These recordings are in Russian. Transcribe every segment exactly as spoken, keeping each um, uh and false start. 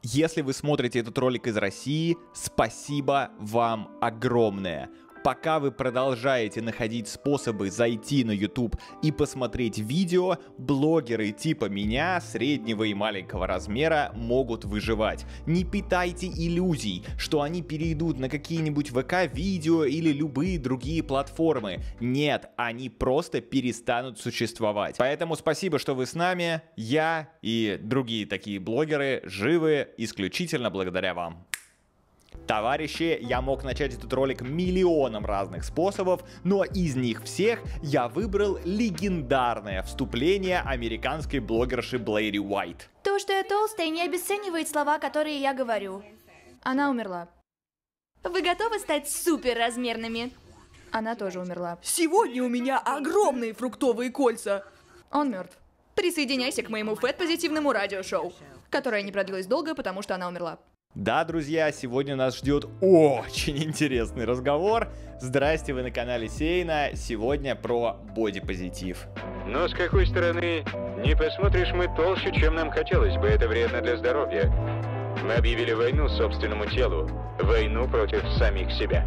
Если вы смотрите этот ролик из России, спасибо вам огромное. Пока вы продолжаете находить способы зайти на YouTube и посмотреть видео, блогеры типа меня, среднего и маленького размера, могут выживать. Не питайте иллюзий, что они перейдут на какие-нибудь ВК-видео или любые другие платформы. Нет, они просто перестанут существовать. Поэтому спасибо, что вы с нами. Я и другие такие блогеры живы исключительно благодаря вам. Товарищи, я мог начать этот ролик миллионом разных способов, но из них всех я выбрал легендарное вступление американской блогерши Блэйри Уайт. То, что я толстая, не обесценивает слова, которые я говорю. Она умерла. Вы готовы стать суперразмерными? Она тоже умерла. Сегодня у меня огромные фруктовые кольца. Он мертв. Присоединяйся к моему фэт-позитивному радиошоу, которое не продлилось долго, потому что она умерла. Да, друзья, сегодня нас ждет очень интересный разговор. Здрасте, вы на канале Сейна. Сегодня про бодипозитив. Но с какой стороны не посмотришь, мы толще, чем нам хотелось бы. Это вредно для здоровья. Мы объявили войну собственному телу. Войну против самих себя.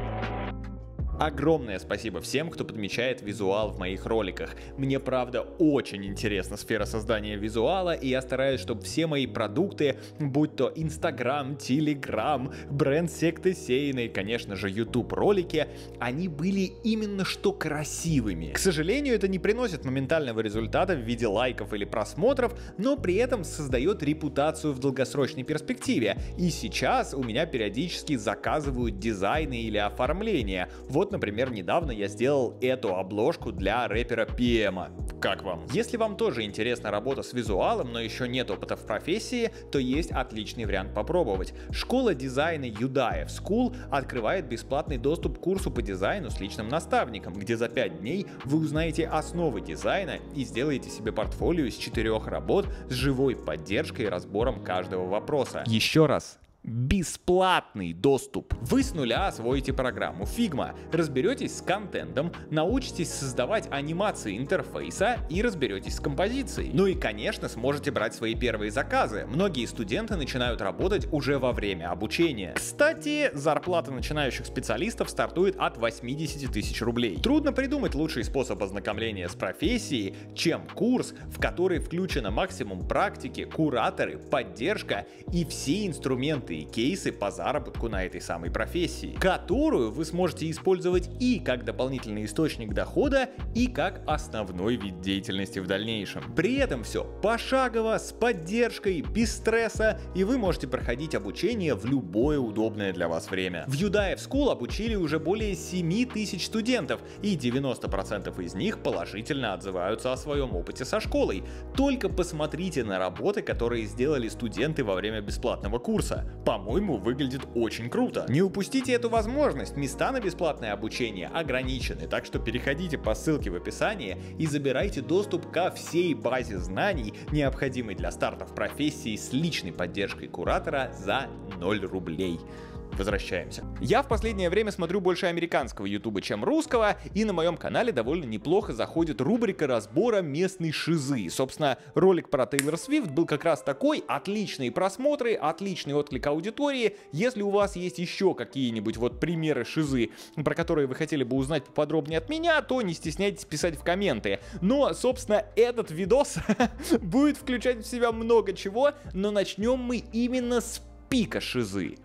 Огромное спасибо всем, кто подмечает визуал в моих роликах. Мне, правда, очень интересна сфера создания визуала, и я стараюсь, чтобы все мои продукты, будь то Инстаграм, Телеграм, бренд секты Сейна и, конечно же, YouTube ролики, они были именно что красивыми. К сожалению, это не приносит моментального результата в виде лайков или просмотров, но при этом создает репутацию в долгосрочной перспективе. И сейчас у меня периодически заказывают дизайны или оформления. Вот, например, недавно я сделал эту обложку для рэпера пи эм. Как вам? Если вам тоже интересна работа с визуалом, но еще нет опыта в профессии, то есть отличный вариант попробовать. Школа дизайна Юдаев School открывает бесплатный доступ к курсу по дизайну с личным наставником, где за пять дней вы узнаете основы дизайна и сделаете себе портфолио из четырех работ с живой поддержкой и разбором каждого вопроса. Еще раз. Бесплатный доступ. Вы с нуля освоите программу Figma, разберетесь с контентом, научитесь создавать анимации интерфейса и разберетесь с композицией. Ну и, конечно, сможете брать свои первые заказы. Многие студенты начинают работать уже во время обучения. Кстати, зарплата начинающих специалистов стартует от восьмидесяти тысяч рублей. Трудно придумать лучший способ ознакомления с профессией, чем курс, в который включено максимум практики, кураторы, поддержка и все инструменты и кейсы по заработку на этой самой профессии, которую вы сможете использовать и как дополнительный источник дохода, и как основной вид деятельности в дальнейшем. При этом все пошагово, с поддержкой, без стресса, и вы можете проходить обучение в любое удобное для вас время. В Юдаев School обучили уже более семи тысяч студентов, и девяносто процентов из них положительно отзываются о своем опыте со школой. Только посмотрите на работы, которые сделали студенты во время бесплатного курса. По-моему, выглядит очень круто. Не упустите эту возможность, места на бесплатное обучение ограничены, так что переходите по ссылке в описании и забирайте доступ ко всей базе знаний, необходимой для старта в профессии с личной поддержкой куратора за ноль рублей. Возвращаемся. Я в последнее время смотрю больше американского ютуба, чем русского, и на моем канале довольно неплохо заходит рубрика разбора местной шизы. Собственно, ролик про Тейлор Свифт был как раз такой. Отличные просмотры, отличный отклик аудитории. Если у вас есть еще какие-нибудь вот примеры шизы, про которые вы хотели бы узнать поподробнее от меня, то не стесняйтесь писать в комменты. Но, собственно, этот видос будет включать в себя много чего, но начнем мы именно с пика шизы.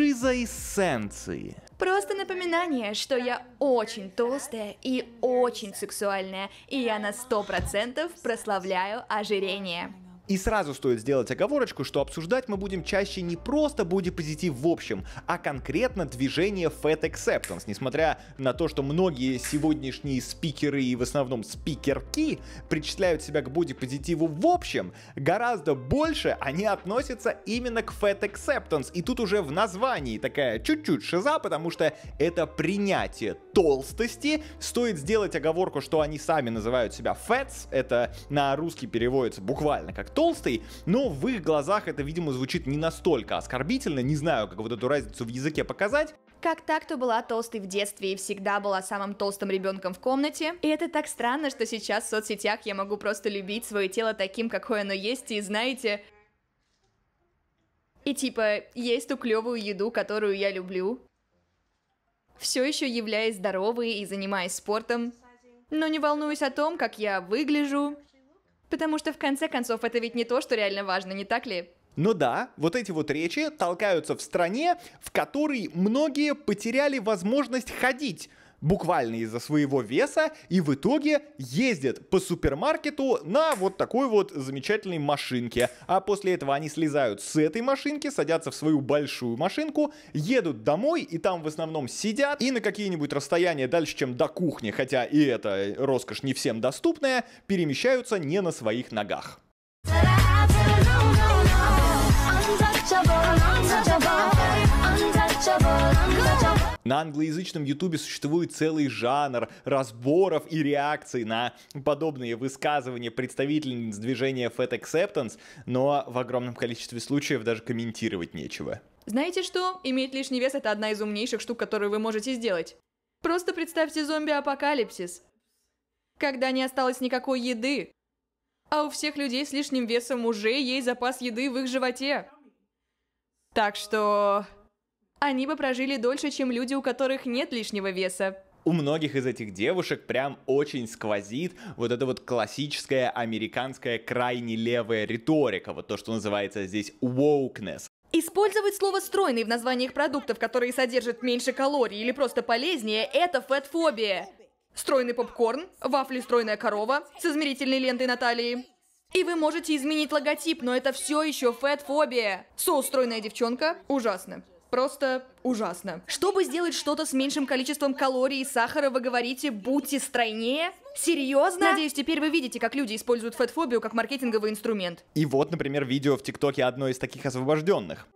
Шизоэссенции. Просто напоминание, что я очень толстая и очень сексуальная, и я на сто процентов прославляю ожирение. И сразу стоит сделать оговорочку, что обсуждать мы будем чаще не просто бодипозитив в общем, а конкретно движение Fat Acceptance. Несмотря на то, что многие сегодняшние спикеры и в основном спикерки причисляют себя к бодипозитиву в общем, гораздо больше они относятся именно к Fat Acceptance. И тут уже в названии такая чуть-чуть шиза, потому что это принятие толстости. Стоит сделать оговорку, что они сами называют себя fats, это на русский переводится буквально как толстый, но в их глазах это, видимо, звучит не настолько оскорбительно, не знаю, как вот эту разницу в языке показать. Как так, кто была толстой в детстве и всегда была самым толстым ребенком в комнате? И это так странно, что сейчас в соцсетях я могу просто любить свое тело таким, какое оно есть, и знаете... И типа, есть ту клевую еду, которую я люблю. Все еще являюсь здоровой и занимаюсь спортом. Но не волнуюсь о том, как я выгляжу. Потому что в конце концов это ведь не то, что реально важно, не так ли? Ну да, вот эти вот речи толкаются в стране, в которой многие потеряли возможность ходить. Буквально из-за своего веса, и в итоге ездят по супермаркету на вот такой вот замечательной машинке. А после этого они слезают с этой машинки, садятся в свою большую машинку, едут домой, и там в основном сидят, и на какие-нибудь расстояния дальше, чем до кухни, хотя и это роскошь не всем доступная, перемещаются не на своих ногах. На англоязычном ютубе существует целый жанр разборов и реакций на подобные высказывания представительниц движения Fat Acceptance, но в огромном количестве случаев даже комментировать нечего. Знаете что? Иметь лишний вес — это одна из умнейших штук, которую вы можете сделать. Просто представьте зомби-апокалипсис, когда не осталось никакой еды, а у всех людей с лишним весом уже есть запас еды в их животе. Так что... они бы прожили дольше, чем люди, у которых нет лишнего веса. У многих из этих девушек прям очень сквозит вот эта вот классическая американская крайне левая риторика, вот то, что называется здесь wokeness. Использовать слово «стройный» в названиях продуктов, которые содержат меньше калорий или просто полезнее, это фэтфобия. Стройный попкорн, вафли «Стройная корова» с измерительной лентой на талии. И вы можете изменить логотип, но это все еще фэтфобия. Соус «Стройная девчонка» ужасно. Просто ужасно. Чтобы сделать что-то с меньшим количеством калорий и сахара, вы говорите «будьте стройнее»? Серьезно? Надеюсь, теперь вы видите, как люди используют фэтфобию как маркетинговый инструмент. И вот, например, видео в ТикТоке одной из таких освобожденных.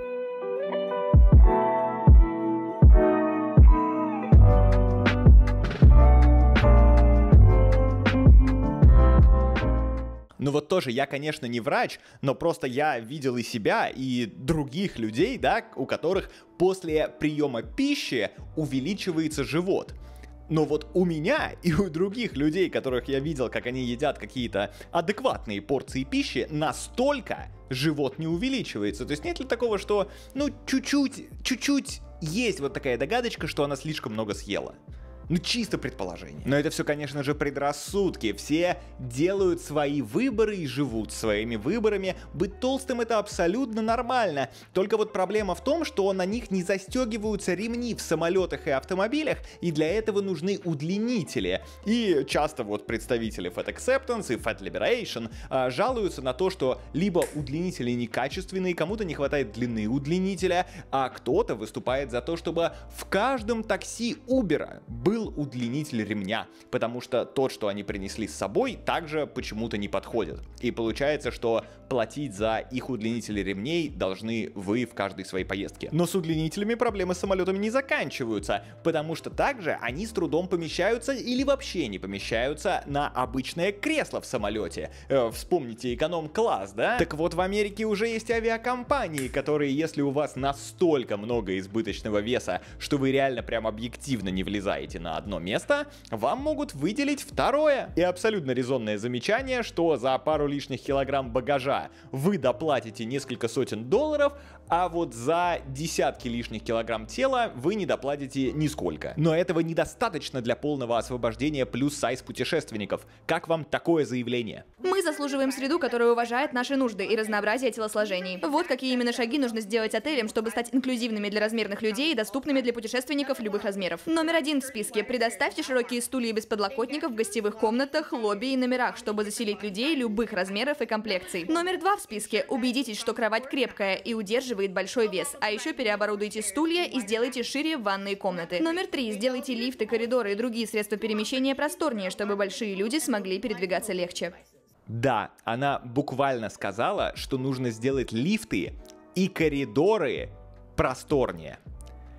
Ну вот тоже, я, конечно, не врач, но просто я видел и себя, и других людей, да, у которых после приема пищи увеличивается живот. Но вот у меня и у других людей, которых я видел, как они едят какие-то адекватные порции пищи, настолько живот не увеличивается. То есть нет ли такого, что, ну, чуть-чуть, чуть-чуть есть вот такая догадочка, что она слишком много съела? Ну, чисто предположение. Но это все, конечно же, предрассудки. Все делают свои выборы и живут своими выборами. Быть толстым — это абсолютно нормально. Только вот проблема в том, что на них не застегиваются ремни в самолетах и автомобилях, и для этого нужны удлинители. И часто вот представители Fat Acceptance и Fat Liberation а, жалуются на то, что либо удлинители некачественные, кому-то не хватает длины удлинителя, а кто-то выступает за то, чтобы в каждом такси Uber был удлинитель ремня, потому что тот, что они принесли с собой, также почему-то не подходит. И получается, что платить за их удлинители ремней должны вы в каждой своей поездке. Но с удлинителями проблемы с самолетами не заканчиваются, потому что также они с трудом помещаются или вообще не помещаются на обычное кресло в самолете. Э, вспомните эконом-класс, да? Так вот, в Америке уже есть авиакомпании, которые, если у вас настолько много избыточного веса, что вы реально прям объективно не влезаете на одно место, вам могут выделить второе. И абсолютно резонное замечание, что за пару лишних килограмм багажа вы доплатите несколько сотен долларов, а вот за десятки лишних килограмм тела вы не доплатите нисколько. Но этого недостаточно для полного освобождения плюс-сайз путешественников. Как вам такое заявление? Мы заслуживаем среду, которая уважает наши нужды и разнообразие телосложений. Вот какие именно шаги нужно сделать отелям, чтобы стать инклюзивными для размерных людей и доступными для путешественников любых размеров. Номер один в списке. Предоставьте широкие стулья без подлокотников в гостевых комнатах, лобби и номерах, чтобы заселить людей любых размеров и комплекций. Номер два в списке. Убедитесь, что кровать крепкая и удерживает большой вес, а еще переоборудуйте стулья и сделайте шире ванные комнаты. Номер три. Сделайте лифты, коридоры и другие средства перемещения просторнее, чтобы большие люди смогли передвигаться легче. Да, она буквально сказала, что нужно сделать лифты и коридоры просторнее.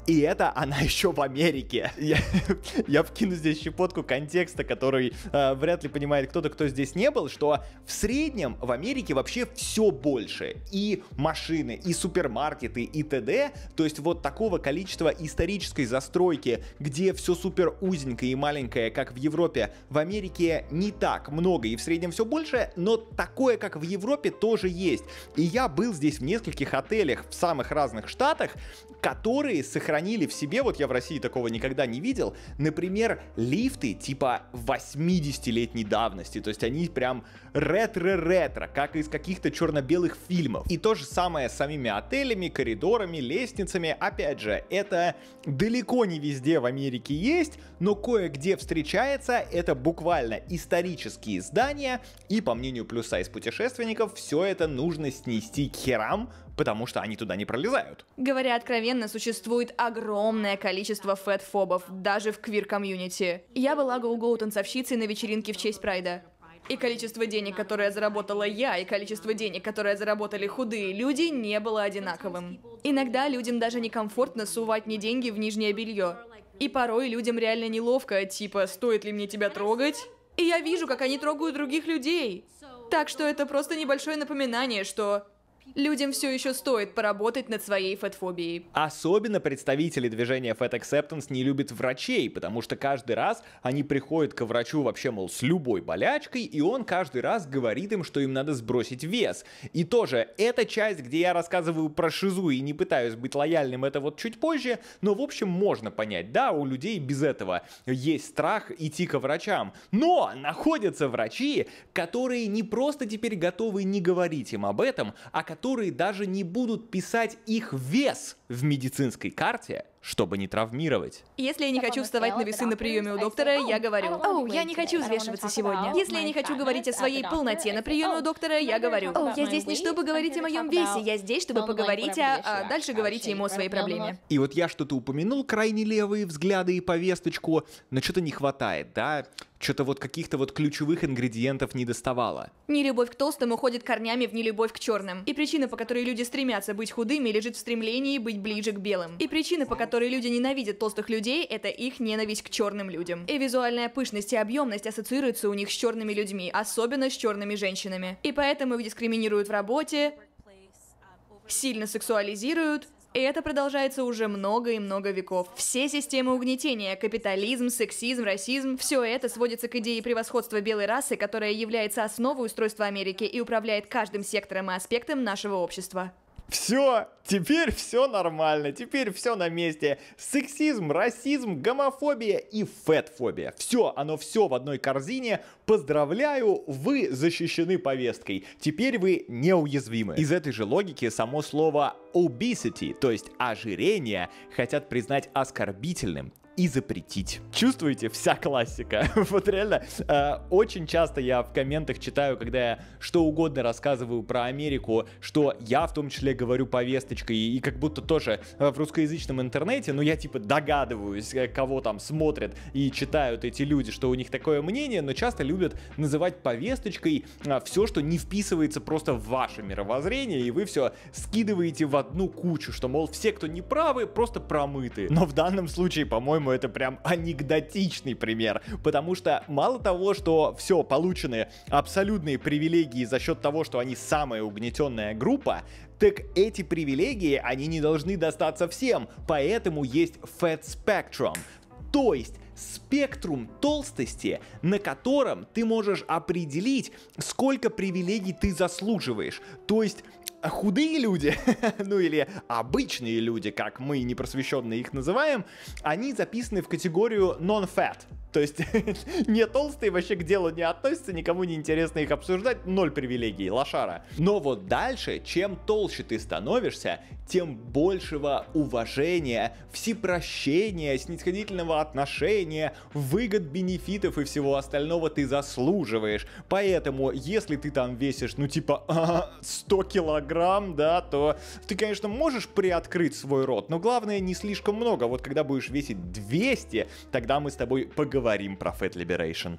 И это она еще в Америке. Я, я вкину здесь щепотку контекста, который э, вряд ли понимает кто-то, кто здесь не был, что в среднем в Америке вообще все больше. И машины, и супермаркеты, и т.д. То есть вот такого количества исторической застройки, где все супер узенькое и маленькое, как в Европе, в Америке не так много, и в среднем все больше, но такое, как в Европе, тоже есть. И я был здесь в нескольких отелях в самых разных штатах, которые сохранили в себе, вот я в России такого никогда не видел, например, лифты типа восьмидесятилетней давности, то есть они прям ретро-ретро, как из каких-то черно-белых фильмов. И то же самое с самими отелями, коридорами, лестницами. Опять же, это далеко не везде в Америке есть, но кое-где встречается. Это буквально исторические здания, и по мнению плюс-сайз путешественников, все это нужно снести к херам, потому что они туда не пролезают. Говоря откровенно, существует огромное количество фэт-фобов, даже в квир-комьюнити. Я была гоу-гоу танцовщицей на вечеринке в честь Прайда. И количество денег, которое заработала я, и количество денег, которое заработали худые люди, не было одинаковым. Иногда людям даже некомфортно сувать мне деньги в нижнее белье. И порой людям реально неловко, типа, стоит ли мне тебя трогать? И я вижу, как они трогают других людей. Так что это просто небольшое напоминание, что людям все еще стоит поработать над своей фэтфобией. Особенно представители движения Fat Acceptance не любят врачей, потому что каждый раз они приходят к врачу вообще, мол, с любой болячкой, и он каждый раз говорит им, что им надо сбросить вес. И тоже, эта часть, где я рассказываю про шизу и не пытаюсь быть лояльным, это вот чуть позже, но в общем можно понять, да, у людей без этого есть страх идти к врачам. Но находятся врачи, которые не просто теперь готовы не говорить им об этом, а которые которые даже не будут писать их вес в медицинской карте, чтобы не травмировать. Если я не хочу вставать на весы на приеме у доктора, я говорю: «Оу, я не хочу взвешиваться сегодня». Если я не хочу говорить о своей полноте на приеме у доктора, я говорю: «Оу, я здесь не чтобы говорить о моем весе, я здесь, чтобы поговорить о...» А дальше говорите ему о своей проблеме. И вот я что-то упомянул, крайне левые взгляды и повесточку, но что-то не хватает, да? Что-то вот каких-то вот ключевых ингредиентов не доставало. Нелюбовь к толстым уходит корнями в нелюбовь к черным. И причина, по которой люди стремятся быть худыми, лежит в стремлении быть ближе к белым. И причина, по которой люди ненавидят толстых людей, это их ненависть к черным людям. И визуальная пышность и объемность ассоциируются у них с черными людьми, особенно с черными женщинами. И поэтому их дискриминируют в работе, сильно сексуализируют. И это продолжается уже много и много веков. Все системы угнетения, капитализм, сексизм, расизм, все это сводится к идее превосходства белой расы, которая является основой устройства Америки и управляет каждым сектором и аспектом нашего общества. Все, теперь все нормально, теперь все на месте. Сексизм, расизм, гомофобия и фэтфобия. Все, оно все в одной корзине. Поздравляю, вы защищены повесткой. Теперь вы неуязвимы. Из этой же логики само слово obesity, то есть ожирение, хотят признать оскорбительным и запретить. Чувствуете? Вся классика. Вот реально, э, очень часто я в комментах читаю, когда я что угодно рассказываю про Америку, что я в том числе говорю повесточкой, и, и как будто тоже в русскоязычном интернете, ну я типа догадываюсь, кого там смотрят и читают эти люди, что у них такое мнение, но часто любят называть повесточкой э, все, что не вписывается просто в ваше мировоззрение, и вы все скидываете в одну кучу, что, мол, все, кто не правы, просто промыты. Но в данном случае, по-моему, это прям анекдотичный пример, потому что мало того, что все, получены абсолютные привилегии за счет того, что они самая угнетенная группа, так эти привилегии, они не должны достаться всем, поэтому есть Fat Spectrum, то есть спектрум толстости, на котором ты можешь определить, сколько привилегий ты заслуживаешь, то есть худые люди, ну или обычные люди, как мы непросвещенные их называем, они записаны в категорию non-fat. То есть не толстые вообще к делу не относятся, никому не интересно их обсуждать, ноль привилегий, лошара. Но вот дальше, чем толще ты становишься, тем большего уважения, всепрощения, снисходительного отношения, выгод, бенефитов и всего остального ты заслуживаешь. Поэтому, если ты там весишь, ну типа сто килограмм, да, то ты, конечно, можешь приоткрыть свой рот, но главное не слишком много. Вот когда будешь весить двести, тогда мы с тобой поговорим про Fat Liberation. Стоп!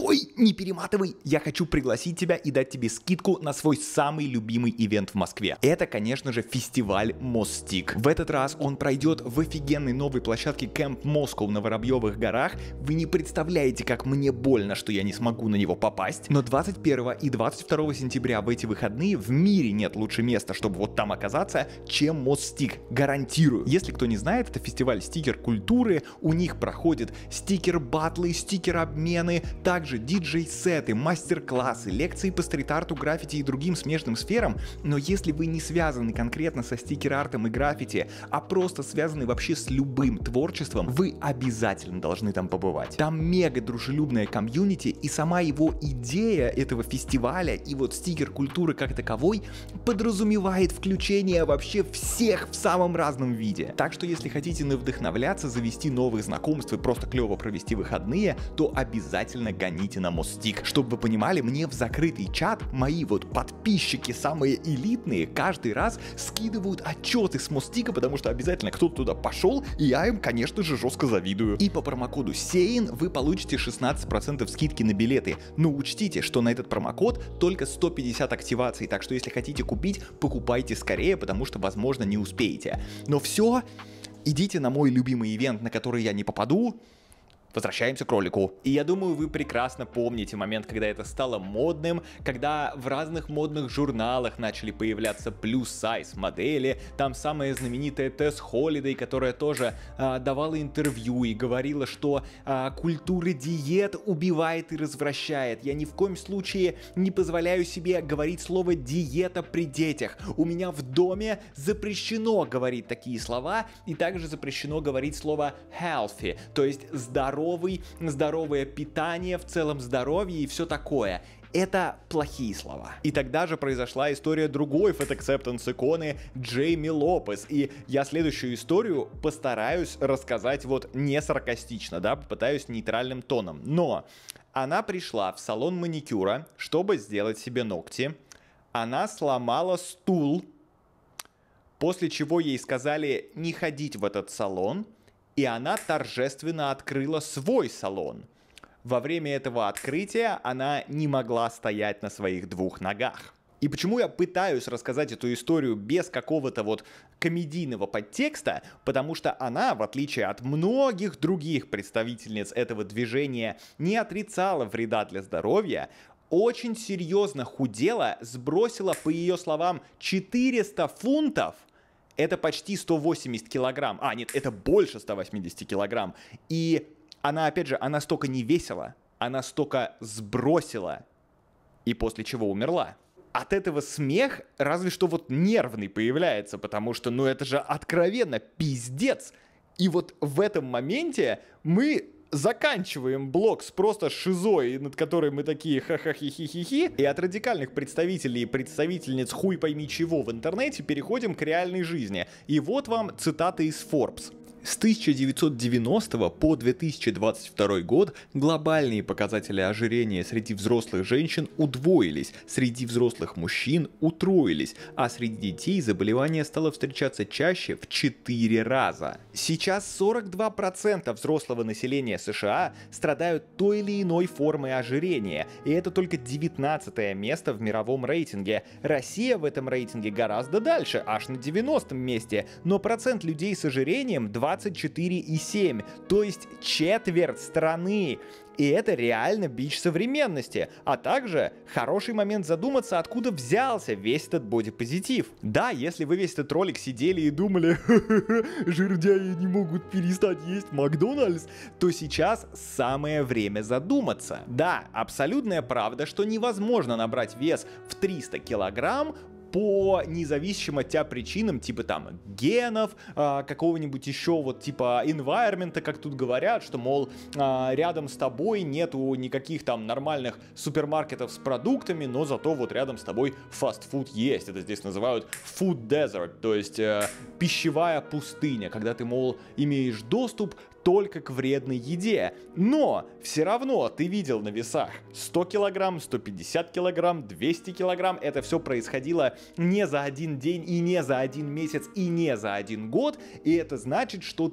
Стой, не перематывай. Я хочу пригласить тебя и дать тебе скидку на свой самый любимый ивент в Москве. Это, конечно же, фестиваль Мостик. В этот раз он пройдет в офигенной новой площадке Camp Moscow на Воробьевых горах. Вы не представляете, как мне больно, что я не смогу на него попасть. Но двадцать первого и двадцать второго сентября в эти выходные в мире нет лучше места, чтобы вот там оказаться, чем Мостик. Гарантирую. Если кто не знает, это фестиваль стикер-культуры. У них проходят стикер-баттлы, стикер-обмены, также диджей-сеты, мастер-классы, лекции по стрит-арту, граффити и другим смежным сферам. Но если вы не связаны конкретно со стикер-артом и граффити, а просто связаны вообще с любым творчеством, вы обязательно должны там побывать. Там мега дружелюбная комьюнити, и сама его идея этого фестиваля и вот стикер-культуры как таковой подразумевает включение вообще всех в самом разном виде. Так что если хотите навдохновляться, завести новых знакомств и просто клево провести выходные, то обязательно гоните на Мостик. Чтобы вы понимали, мне в закрытый чат мои вот подписчики, самые элитные, каждый раз скидывают отчеты с Мостика, потому что обязательно кто-то туда пошел, и я им, конечно же, жестко завидую. И по промокоду Сейн вы получите шестнадцать процентов скидки на билеты. Но учтите, что на этот промокод только сто пятьдесят активаций, так что если хотите купить, покупайте скорее, потому что, возможно, не успеете. Но все, идите на мой любимый ивент, на который я не попаду. Возвращаемся к ролику. И я думаю, вы прекрасно помните момент, когда это стало модным, когда в разных модных журналах начали появляться плюс-сайз модели. Там самая знаменитая Тесс Холлидей, которая тоже а, давала интервью и говорила, что а, культура диет убивает и развращает. Я ни в коем случае не позволяю себе говорить слово диета при детях. У меня в доме запрещено говорить такие слова, и также запрещено говорить слово healthy, то есть здоровье. Здоровое питание, в целом здоровье и все такое. Это плохие слова. И тогда же произошла история другой фэт-акцептанс иконы Джейми Лопес. И я следующую историю постараюсь рассказать вот не саркастично, да, попытаюсь нейтральным тоном. Но она пришла в салон маникюра, чтобы сделать себе ногти. Она сломала стул, после чего ей сказали не ходить в этот салон. И она торжественно открыла свой салон. Во время этого открытия она не могла стоять на своих двух ногах. И почему я пытаюсь рассказать эту историю без какого-то вот комедийного подтекста? Потому что она, в отличие от многих других представительниц этого движения, не отрицала вреда для здоровья, очень серьезно худела, сбросила, по ее словам, четыреста фунтов. Это почти сто восемьдесят килограмм. А, нет, это больше ста восьмидесяти килограмм. И она, опять же, она столько не весила, она столько сбросила. И после чего умерла. От этого смех разве что вот нервный появляется, потому что, ну, это же откровенно пиздец. И вот в этом моменте мы заканчиваем блок с просто шизой, над которой мы такие ха-ха-хи-хи-хи-хи, и от радикальных представителей и представительниц хуй пойми чего в интернете переходим к реальной жизни. И вот вам цитата из Forbes. С тысяча девятьсот девяностого по две тысячи двадцать второй год глобальные показатели ожирения среди взрослых женщин удвоились, среди взрослых мужчин утроились, а среди детей заболевание стало встречаться чаще в четыре раза. Сейчас сорок два процента взрослого населения США страдают той или иной формой ожирения, и это только девятнадцатое место в мировом рейтинге. Россия в этом рейтинге гораздо дальше, аж на девяностом месте, но процент людей с ожирением двадцать четыре и семь, то есть четверть страны. И это реально бич современности, а также хороший момент задуматься, откуда взялся весь этот бодипозитив. Да, если вы весь этот ролик сидели и думали, жирдяи не могут перестать есть Макдональдс, то сейчас самое время задуматься. Да, абсолютная правда, что невозможно набрать вес в триста килограмм, по независимым от тебя причинам, типа там генов, а, какого-нибудь еще вот типа environment, как тут говорят, что, мол, а, рядом с тобой нету никаких там нормальных супермаркетов с продуктами, но зато вот рядом с тобой фастфуд есть. Это здесь называют food desert, то есть э, пищевая пустыня, когда ты, мол, имеешь доступ только к вредной еде. Но все равно ты видел на весах сто килограмм, сто пятьдесят килограмм, двести килограмм. Это все происходило не за один день и не за один месяц и не за один год. И это значит, что ты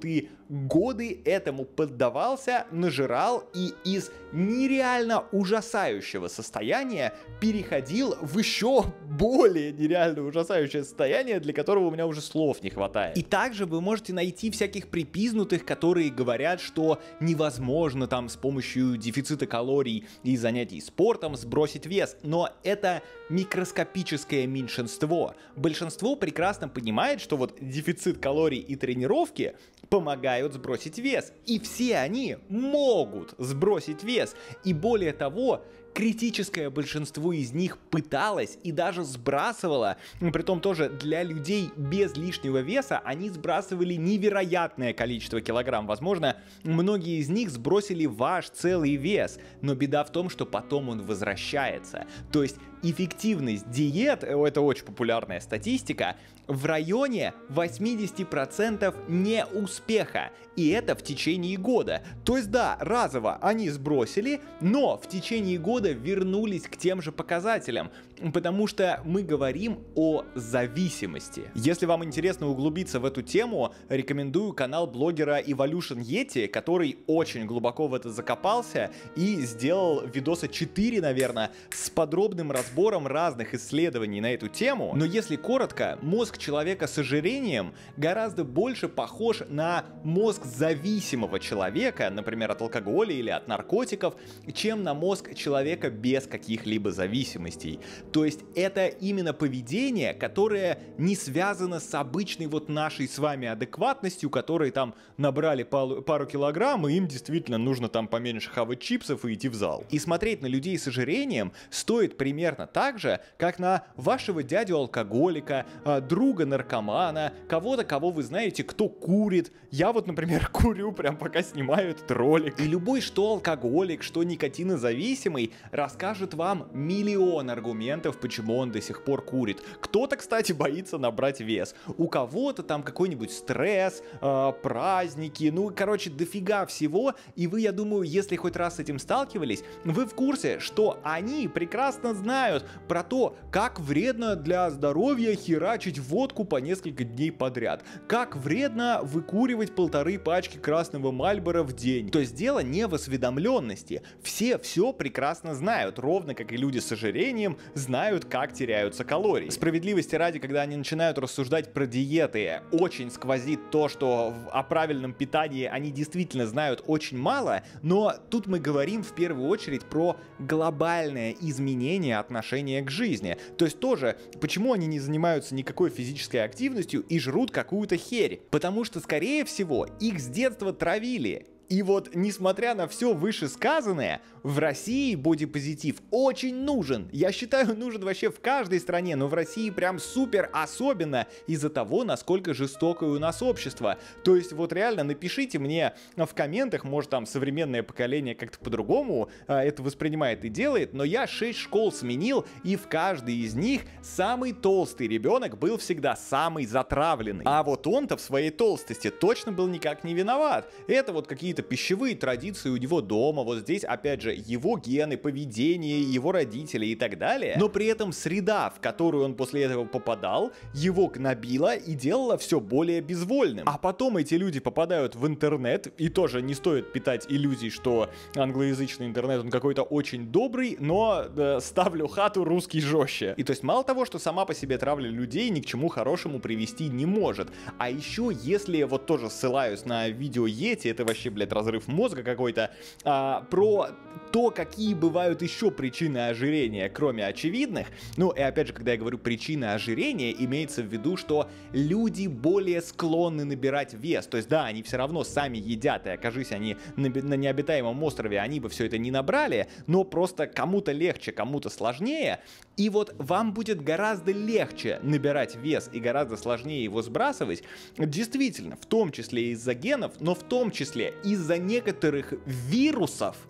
годы этому поддавался, нажирал и из нереально ужасающего состояния переходил в еще более нереально ужасающее состояние, для которого у меня уже слов не хватает. И также вы можете найти всяких припизнутых, которые говорят, что невозможно там с помощью дефицита калорий и занятий спортом сбросить вес, но это микроскопическое меньшинство. Большинство прекрасно понимает, что вот дефицит калорий и тренировки помогают сбросить вес. И все они могут сбросить вес. И более того, критическое большинство из них пыталось и даже сбрасывало, притом тоже для людей без лишнего веса, они сбрасывали невероятное количество килограмм. Возможно, многие из них сбросили ваш целый вес, но беда в том, что потом он возвращается. То есть эффективность диет, это очень популярная статистика, в районе восемьдесят процентов неуспеха. И это в течение года. То есть да, разово они сбросили, но в течение года вернулись к тем же показателям. Потому что мы говорим о зависимости. Если вам интересно углубиться в эту тему, рекомендую канал блогера Evolution Yeti, который очень глубоко в это закопался и сделал видоса четыре, наверное, с подробным разбором разных исследований на эту тему. Но если коротко, мозг человека с ожирением гораздо больше похож на мозг зависимого человека, например, от алкоголя или от наркотиков, чем на мозг человека без каких-либо зависимостей. То есть это именно поведение, которое не связано с обычной вот нашей с вами адекватностью, которые там набрали пару, пару килограмм, и им действительно нужно там поменьше хавать чипсов и идти в зал. И смотреть на людей с ожирением стоит примерно так же, как на вашего дядю-алкоголика, друга-наркомана, кого-то, кого вы знаете, кто курит. Я вот, например, курю, прям пока снимаю этот ролик. И любой, что алкоголик, что никотинозависимый, расскажет вам миллион аргументов, почему он до сих пор курит. Кто-то, кстати, боится набрать вес. У кого-то там какой-нибудь стресс, э, праздники, ну, короче, дофига всего. И вы, я думаю, если хоть раз с этим сталкивались, вы в курсе, что они прекрасно знают про то, как вредно для здоровья херачить водку по несколько дней подряд. Как вредно выкуривать полторы пачки красного Мальбора в день. То есть дело не в осведомленности. Все все прекрасно знают, ровно как и люди с ожирением знают, как теряются калории. Справедливости ради, когда они начинают рассуждать про диеты, очень сквозит то, что о правильном питании они действительно знают очень мало, но тут мы говорим в первую очередь про глобальное изменение отношения к жизни. То есть тоже, почему они не занимаются никакой физической активностью и жрут какую-то херь? Потому что, скорее всего, их с детства травили. И вот, несмотря на все вышесказанное, в России бодипозитив очень нужен. Я считаю, нужен вообще в каждой стране, но в России прям супер особенно из-за того, насколько жестокое у нас общество. То есть вот реально напишите мне в комментах, может там современное поколение как-то по-другому а, это воспринимает и делает, но я шесть школ сменил, и в каждой из них самый толстый ребенок был всегда самый затравленный. А вот он-то в своей толстости точно был никак не виноват. Это вот какие-то пищевые традиции у него дома, вот здесь опять же его гены, поведение, его родители и так далее, но при этом среда, в которую он после этого попадал, его гнобила и делала все более безвольным. А потом эти люди попадают в интернет, и тоже не стоит питать иллюзий, что англоязычный интернет, он какой-то очень добрый, но э, ставлю хату русский жестче. И то есть мало того, что сама по себе травля людей ни к чему хорошему привести не может, а еще если вот тоже ссылаюсь на видео Йети, это вообще, блядь, разрыв мозга какой-то, а, про то, какие бывают еще причины ожирения, кроме очевидных. Ну и опять же, когда я говорю причины ожирения, имеется в виду, что люди более склонны набирать вес. То есть да, они все равно сами едят, и окажись они на, на необитаемом острове, они бы все это не набрали, но просто кому-то легче, кому-то сложнее. И вот вам будет гораздо легче набирать вес и гораздо сложнее его сбрасывать, действительно, в том числе из-за генов, но в том числе из-за некоторых вирусов,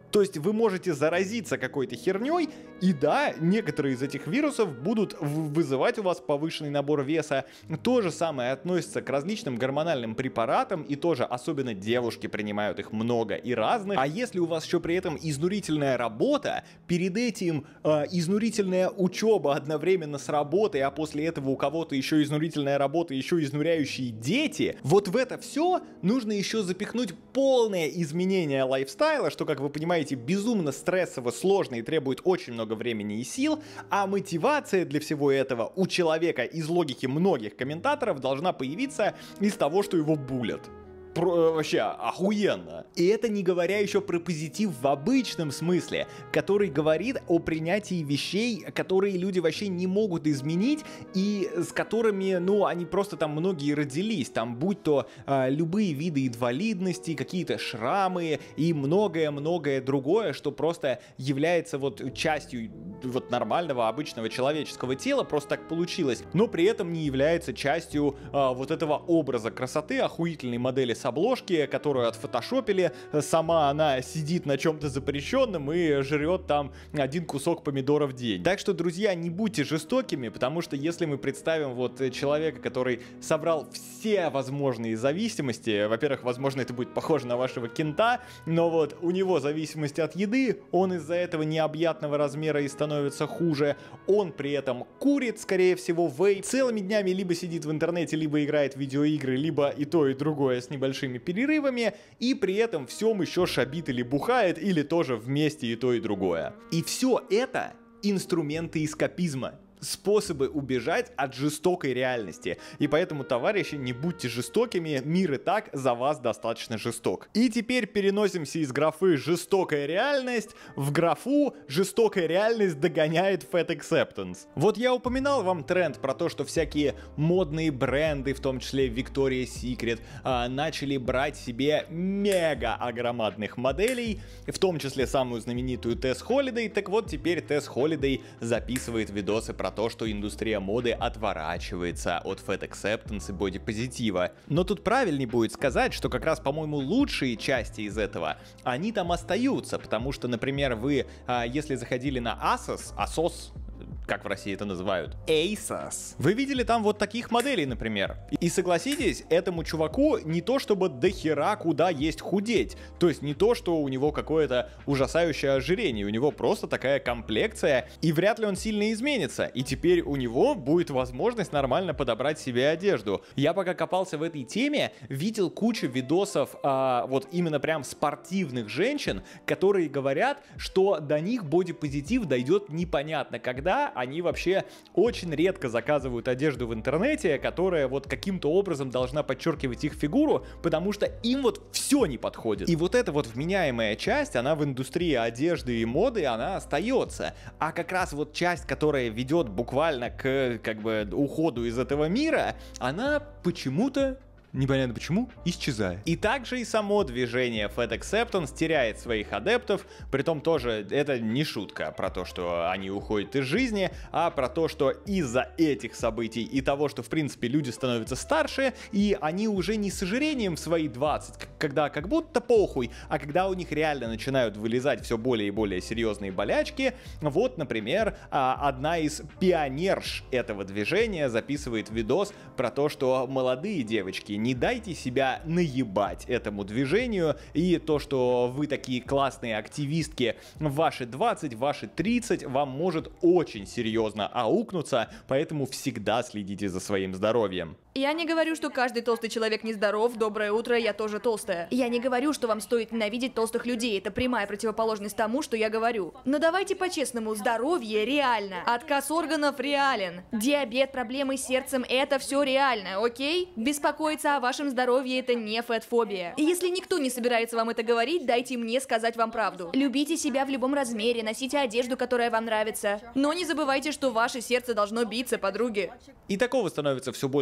То есть вы можете заразиться какой-то херней, и да, некоторые из этих вирусов будут вызывать у вас повышенный набор веса. То же самое относится к различным гормональным препаратам, и тоже особенно девушки принимают их много и разных. А если у вас еще при этом изнурительная работа, перед этим э, изнурительная учеба одновременно с работой, а после этого у кого-то еще изнурительная работа, еще изнуряющие дети, вот в это все нужно еще запихнуть полное изменение лайфстайла, что, как вы понимаете, безумно стрессово, сложно и требует очень много времени и сил, а мотивация для всего этого у человека из логики многих комментаторов должна появиться из того, что его булят. Про, вообще охуенно. И это не говоря еще про позитив в обычном смысле, который говорит о принятии вещей, которые люди вообще не могут изменить и с которыми, ну, они просто там многие родились, там будь то э, любые виды инвалидности, какие-то шрамы и многое-многое другое, что просто является вот частью вот нормального обычного человеческого тела, просто так получилось, но при этом не является частью э, вот этого образа красоты, охуительной модели с обложки, которую отфотошопили. Сама она сидит на чем-то запрещенном и жрет там один кусок помидора в день. Так что, друзья, не будьте жестокими, потому что если мы представим вот человека, который собрал все возможные зависимости, во-первых, возможно, это будет похоже на вашего кента, но вот у него зависимость от еды, он из-за этого необъятного размера и становится хуже, он при этом курит, скорее всего, вейп, целыми днями либо сидит в интернете, либо играет в видеоигры, либо и то, и другое с небольшими перерывами, и при этом всем еще шабит или бухает, или тоже вместе и то, и другое. И все это инструменты эскапизма. Способы убежать от жестокой реальности. И поэтому, товарищи, не будьте жестокими, мир и так за вас достаточно жесток. И теперь переносимся из графы «жестокая реальность» в графу «жестокая реальность догоняет Fat Acceptance». Вот я упоминал вам тренд про то, что всякие модные бренды, в том числе Victoria's Secret, начали брать себе мега огромадных моделей, в том числе самую знаменитую Tess Holiday. Так вот, теперь Tess Holiday записывает видосы про то, что индустрия моды отворачивается от Fat Acceptance и бодипозитива. Но тут правильнее будет сказать, что как раз, по-моему, лучшие части из этого, они там остаются, потому что, например, вы, а, если заходили на Asos, Asos, как в России это называют, Asos, вы видели там вот таких моделей, например. И согласитесь, этому чуваку не то чтобы дохера куда есть худеть, то есть не то, что у него какое-то ужасающее ожирение, у него просто такая комплекция, и вряд ли он сильно изменится, и теперь у него будет возможность нормально подобрать себе одежду. Я пока копался в этой теме, видел кучу видосов а, вот именно прям спортивных женщин, которые говорят, что до них бодипозитив дойдет непонятно когда. Они вообще очень редко заказывают одежду в интернете, которая вот каким-то образом должна подчеркивать их фигуру, потому что им вот все не подходит. И вот эта вот вменяемая часть, она в индустрии одежды и моды, она остается. А как раз вот часть, которая ведет буквально к как бы уходу из этого мира, она почему-то, непонятно почему, исчезает. И также и само движение Fat Acceptance теряет своих адептов, притом тоже это не шутка про то, что они уходят из жизни, а про то, что из-за этих событий и того, что в принципе люди становятся старше, и они уже не с ожирением в свои двадцать, когда как будто похуй, а когда у них реально начинают вылезать все более и более серьезные болячки. Вот, например, одна из пионерш этого движения записывает видос про то, что молодые девочки, не дайте себя наебать этому движению, и то, что вы такие классные активистки в ваши двадцать, в ваши тридцать, вам может очень серьезно аукнуться, поэтому всегда следите за своим здоровьем. Я не говорю, что каждый толстый человек нездоров, доброе утро, я тоже толстая. Я не говорю, что вам стоит ненавидеть толстых людей, это прямая противоположность тому, что я говорю. Но давайте по-честному, здоровье реально, отказ органов реален, диабет, проблемы с сердцем, это все реально, окей? Беспокоиться о вашем здоровье это не фэтфобия. И если никто не собирается вам это говорить, дайте мне сказать вам правду. Любите себя в любом размере, носите одежду, которая вам нравится. Но не забывайте, что ваше сердце должно биться, подруги. И такого становится все больше и больше.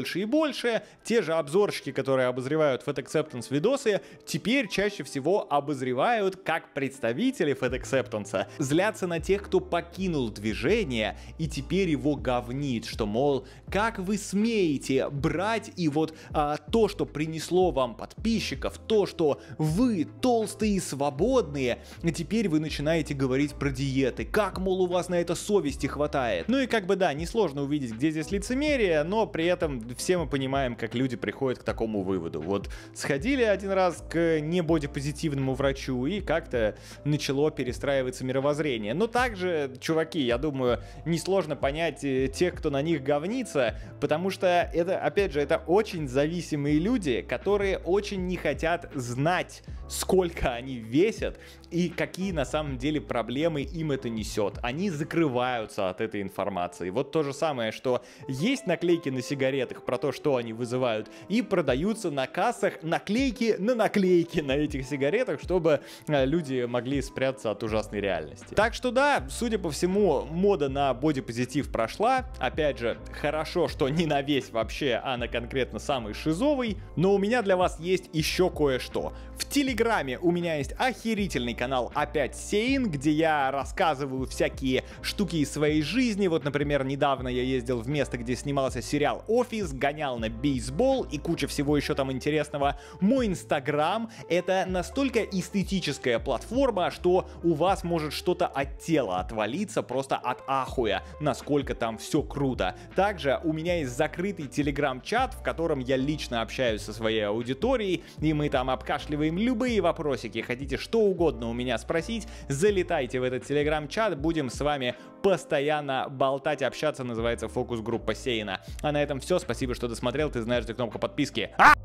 больше. Те же обзорщики, которые обозревают FatAcceptance видосы, теперь чаще всего обозревают как представители FatAcceptance. Злятся на тех, кто покинул движение и теперь его говнит, что, мол, как вы смеете брать и вот а, то, что принесло вам подписчиков, то, что вы толстые и свободные, теперь вы начинаете говорить про диеты. Как, мол, у вас на это совести хватает? Ну и как бы да, несложно увидеть, где здесь лицемерие, но при этом все мы понимаем, как люди приходят к такому выводу. Вот сходили один раз к небодипозитивному врачу и как-то начало перестраиваться мировоззрение. Но также, чуваки, я думаю, несложно понять тех, кто на них говнится, потому что это, опять же, это очень зависимые люди, которые очень не хотят знать, сколько они весят и какие на самом деле проблемы им это несет. Они закрываются от этой информации. Вот то же самое, что есть наклейки на сигаретах про то, что они вызывают, и продаются на кассах наклейки на наклейки на этих сигаретах, чтобы люди могли спрятаться от ужасной реальности. Так что да, судя по всему, мода на бодипозитив прошла. Опять же, хорошо, что не на весь вообще, а на конкретно самый шизовый. Но у меня для вас есть еще кое-что. В Телеграме у меня есть охерительный канал «Опять Сейн», где я рассказываю всякие штуки из своей жизни. Вот, например, недавно я ездил в место, где снимался сериал «Офис», гонял на бейсбол и куча всего еще там интересного. Мой инстаграм — это настолько эстетическая платформа, что у вас может что-то от тела отвалиться просто от ахуя, насколько там все круто. Также у меня есть закрытый телеграм-чат, в котором я лично общаюсь со своей аудиторией, и мы там обкашливаем любые вопросики. Хотите что угодно у меня спросить, залетайте в этот телеграм-чат, будем с вами постоянно болтать, общаться, называется фокус-группа Сейна. А на этом все, спасибо, что досмотрел, ты знаешь, где кнопка подписки. А!